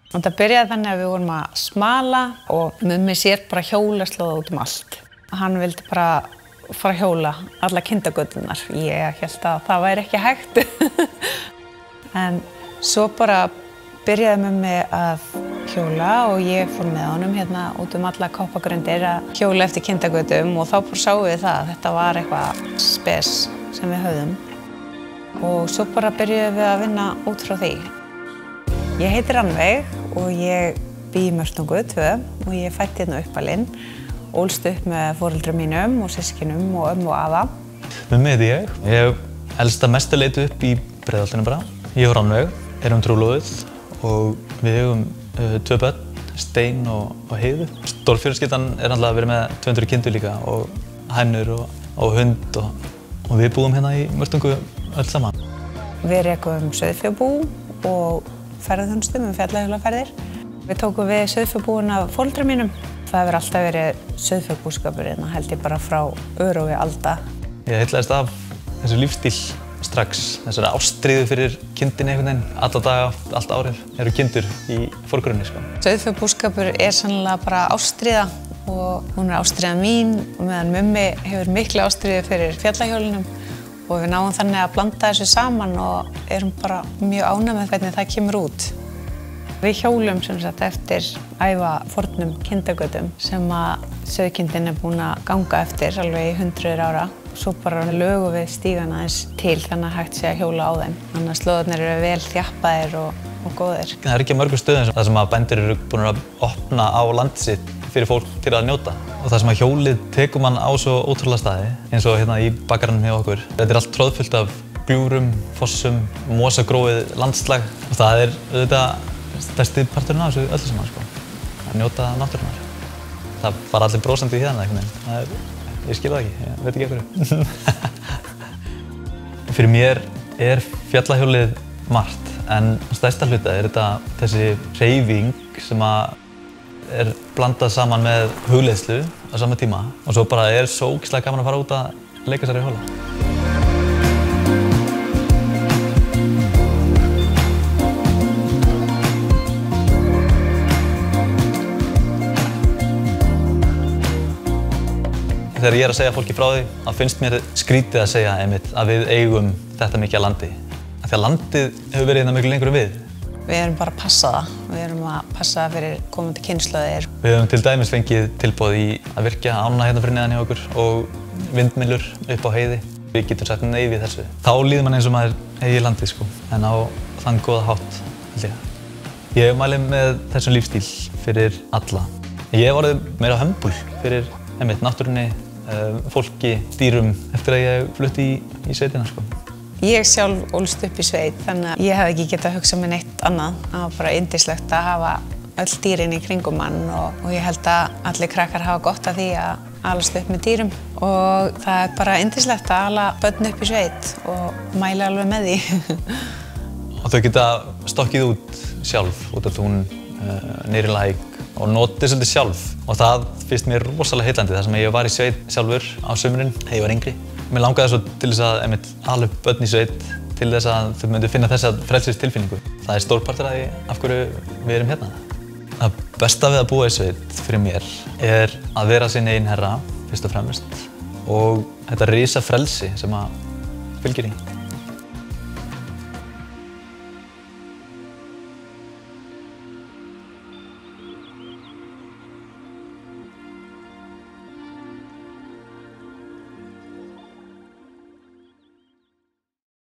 Og það byrjaði þannig að við vorum að smala og Mummi sér bara hjólaslóða út allt. Hann vildi bara fara að hjóla alla kindagöturnar. Ég hélt að það væri ekki hægt. En svo bara byrjaði Mummi að hjóla og ég fór með honum hérna út alla koppagrundir að hjóla eftir kindagötum og þá bara sáum við það að þetta var eitthvað spes sem við höfðum. Og svo bara byrjuðum við að vinna út frá því. Ég heiti Rannveig og ég bý í Mörtungu 2 og ég fædd hérna uppalinn, ólst upp með foreldrum mínum og systkinum og ömmu og afa. Mummi heiti ég. Ég elst að mestu leyti upp í Breiðholtinu bara. Ég og Rannveig erum trúlofuð og við eigum 2 börn, Stein og Heiðu. Stórfjölskyldan alltaf að vera með 200 kindur líka og hænur og hund og við búum hérna í Mörtungu öll saman. Við rekum sauðfjárbú og ferðaþjónustu með fjallahjólaferðir. Við tókum við sauðfjárbúin af foreldrum mínum. Það hefur alltaf verið sauðfjárbúskapur hérna, held ég bara frá örófi alda. Ég heillaðist af þessu lífstíl strax, þessari ástríðu fyrir kindinni einhvern veginn. Alla daga, allt árið eru kindur í forgrunni. Sauðfjárbúskapur er sannlega bara ástríða og hún er ástríða mín meðan Mummi hefur mikla ástríðu fyrir fjallahjólunum. Og við náum þannig að blanda þessu saman og erum bara mjög ánægð með hvernig það kemur út. Við hjólum sem sagt eftir ævafornum kindagötum sem að sauðkindin er búin að ganga eftir alveg í 100 ára. Svo bara lögum við stígana aðeins til þannig að hægt sé að hjóla á þeim. Þannig að slóðarnir eru vel þjappaðir og góðir. Það er ekki á mörgum stöðum þar sem að bændur eru búin að opna á landið sitt fyrir fólk til að njóta. Og það sem að hjólið tekur mann á svo ótrúlega staði, eins og hérna í Bikefarm hjá okkur. Þetta er allt troðfullt af gljúfrum, fossum, mosagróið landslag og það er auðvitað stærsti parturinn af þessu öllu saman, að njóta náttúrunnar. Það var allir brósandi í hérna einhvern veginn. Ég skil það ekki, ég veit ekki af hverju. Fyrir mér er fjallahjólið margt, en stærsta hluta er þetta þessi hreyfing sem að er blandað saman með hugleiðslu á sama tíma og svo bara er svo ógeðslega gaman að fara út að leika sér í hjóla. Þegar ég er að segja fólki frá því, þá finnst mér skrítið að segja einmitt að við eigum þetta mikið af landi. Af því að landið hefur verið hérna miklu lengur en við. Við erum bara að passa það. Við erum að passa það fyrir komandi kynslóðir. Við höfum til dæmis fengið tilboð í að virkja ána hérna fyrir neðan hjá okkur og vindmyllur upp á heiði. Við getum sagt nei við þessu. Þá líður mann eins og maður eigi landið en á þann góða hátt, held ég. Ég mæli með þessum lífstíl fyrir alla. Ég hef orðið meira humble fyrir einmitt náttúrunni, fólki, dýrum eftir að ég flutti í sveitina. Ég sjálf ólst upp í sveit, þannig að ég hef ekki getað hugsað mér neitt annað. Það var bara yndislegt að hafa öll dýrin í kringum mann og ég held að allir krakkar hafa gott af því að alast upp með dýrum. Og það er bara yndislegt að ala börn upp í sveit og mæla alveg með því. Og þau geta stokkið út sjálf, út á tún, niður í læk og notið svolítið sjálf. Og það finnst mér rosalega heillandi þar sem ég var í sveit sjálfur á sumrin þegar ég var yngri. Mér langaði svo til þess að ala upp börn í sveit til þess að þau myndu finna þessa frelsistilfinningu. Það er stór partur af því af hverju við erum hérna. Það besta við að búa í sveit fyrir mér er að vera sinn eigin herra, fyrst og fremst, og þetta risa frelsi sem að fylgir í.